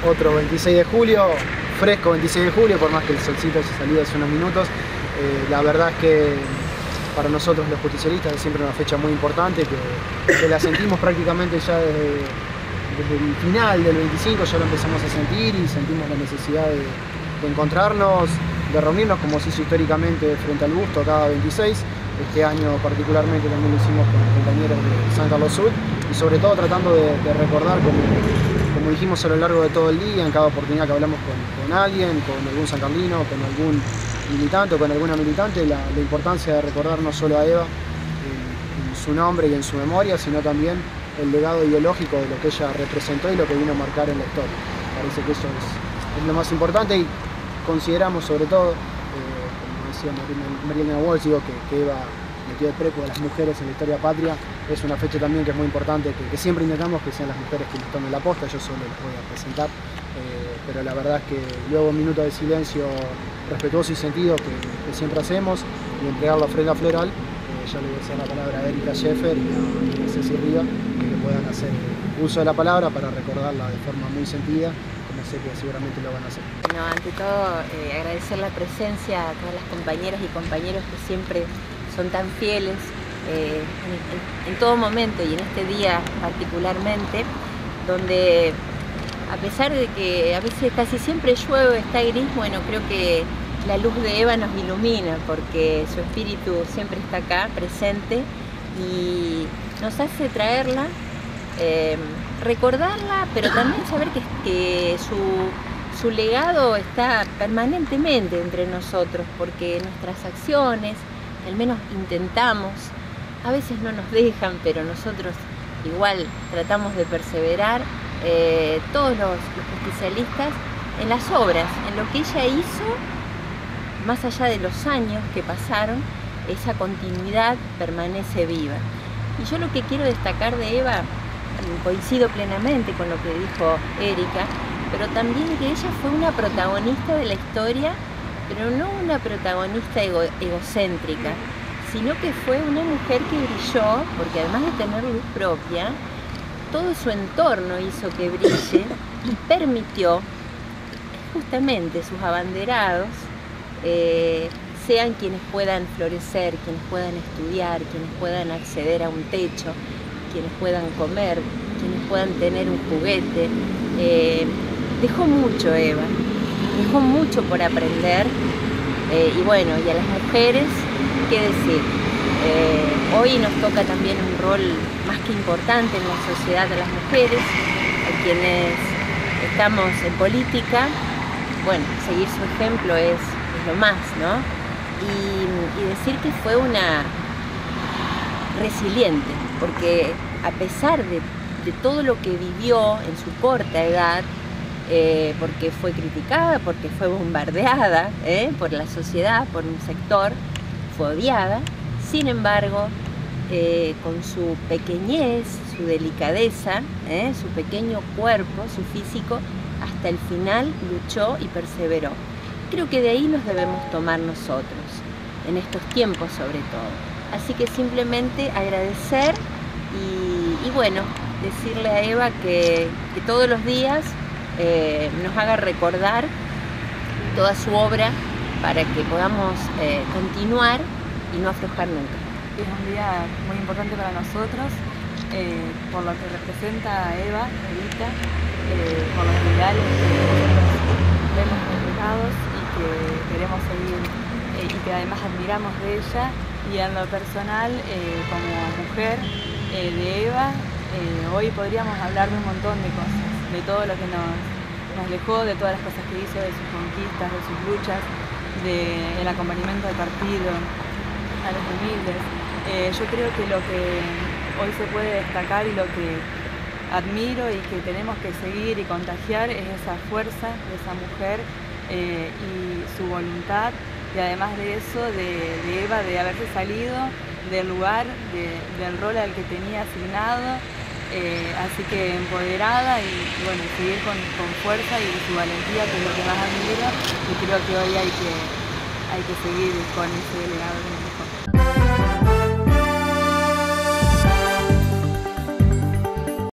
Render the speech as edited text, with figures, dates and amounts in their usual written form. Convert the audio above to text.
Otro 26 de julio, fresco 26 de julio, por más que el solcito haya salido hace unos minutos. La verdad es que para nosotros los justicialistas es siempre una fecha muy importante, que la sentimos prácticamente ya desde el final del 25, ya lo empezamos a sentir y sentimos la necesidad de encontrarnos, de reunirnos como se hizo históricamente frente al busto cada 26. Este año particularmente también lo hicimos con los compañeros de San Carlos Sur y sobre todo tratando de recordar, como dijimos a lo largo de todo el día, en cada oportunidad que hablamos con alguien, con algún sancarlino, con algún militante o con alguna militante, la importancia de recordar no solo a Eva en su nombre y en su memoria, sino también el legado ideológico de lo que ella representó y lo que vino a marcar en la historia. Parece que eso es lo más importante y consideramos sobre todo, como decía Marielena Walsh, que Eva metió el preco de las mujeres en la historia patria. Es una fecha también que es muy importante, que siempre intentamos que sean las mujeres que nos tomen la posta. Yo solo les voy a presentar, pero la verdad es que luego un minuto de silencio respetuoso y sentido que siempre hacemos y entregar la ofrenda floral, yo le voy a hacer la palabra a Erika Scheffer y a Ceci Riva, que puedan hacer uso de la palabra para recordarla de forma muy sentida, como sé que seguramente lo van a hacer. No, ante todo agradecer la presencia a todas las compañeras y compañeros que siempre son tan fieles en todo momento y en este día particularmente, donde a pesar de que a veces casi siempre llueve, está gris, bueno, creo que la luz de Eva nos ilumina porque su espíritu siempre está acá, presente, y nos hace traerla, recordarla, pero también saber que su legado está permanentemente entre nosotros, porque nuestras acciones, al menos intentamos, a veces no nos dejan, pero nosotros igual tratamos de perseverar, todos los justicialistas, en las obras, en lo que ella hizo, más allá de los años que pasaron, esa continuidad permanece viva. Y yo lo que quiero destacar de Eva, coincido plenamente con lo que dijo Erika, pero también que ella fue una protagonista de la historia, pero no una protagonista egocéntrica, sino que fue una mujer que brilló, porque además de tener luz propia, todo su entorno hizo que brille y permitió justamente sus abanderados sean quienes puedan florecer, quienes puedan estudiar, quienes puedan acceder a un techo, quienes puedan comer, quienes puedan tener un juguete. Dejó mucho Eva, dejó mucho por aprender, y bueno, y a las mujeres, ¿qué decir? Hoy nos toca también un rol más que importante en la sociedad de las mujeres, a quienes estamos en política. Bueno, seguir su ejemplo es lo más, ¿no? Y decir que fue una resiliente, porque a pesar de todo lo que vivió en su corta edad, porque fue criticada, porque fue bombardeada por la sociedad, por un sector, fue odiada, sin embargo, con su pequeñez, su delicadeza, su pequeño cuerpo, su físico, hasta el final luchó y perseveró. Creo que de ahí nos debemos tomar nosotros, en estos tiempos sobre todo. Así que simplemente agradecer y bueno, decirle a Eva que todos los días nos haga recordar toda su obra para que podamos continuar y no aflojar nunca. Es un día muy importante para nosotros, por lo que representa a Eva, Evita, por los ideales que nosotros vemos reflejados y que queremos seguir y que además admiramos de ella. Y en lo personal, como mujer de Eva, hoy podríamos hablar de un montón de cosas, de todo lo que nos dejó, de todas las cosas que hizo, de sus conquistas, de sus luchas, del acompañamiento del partido a los humildes. Yo creo que lo que hoy se puede destacar y lo que admiro y que tenemos que seguir y contagiar es esa fuerza de esa mujer y su voluntad, y además de eso de Eva, de haberse salido del lugar, del rol al que tenía asignado, así que empoderada y bueno, seguir con fuerza y su valentía, que es lo que más admiro, y creo que hoy hay que seguir con ese legado que nos dejó.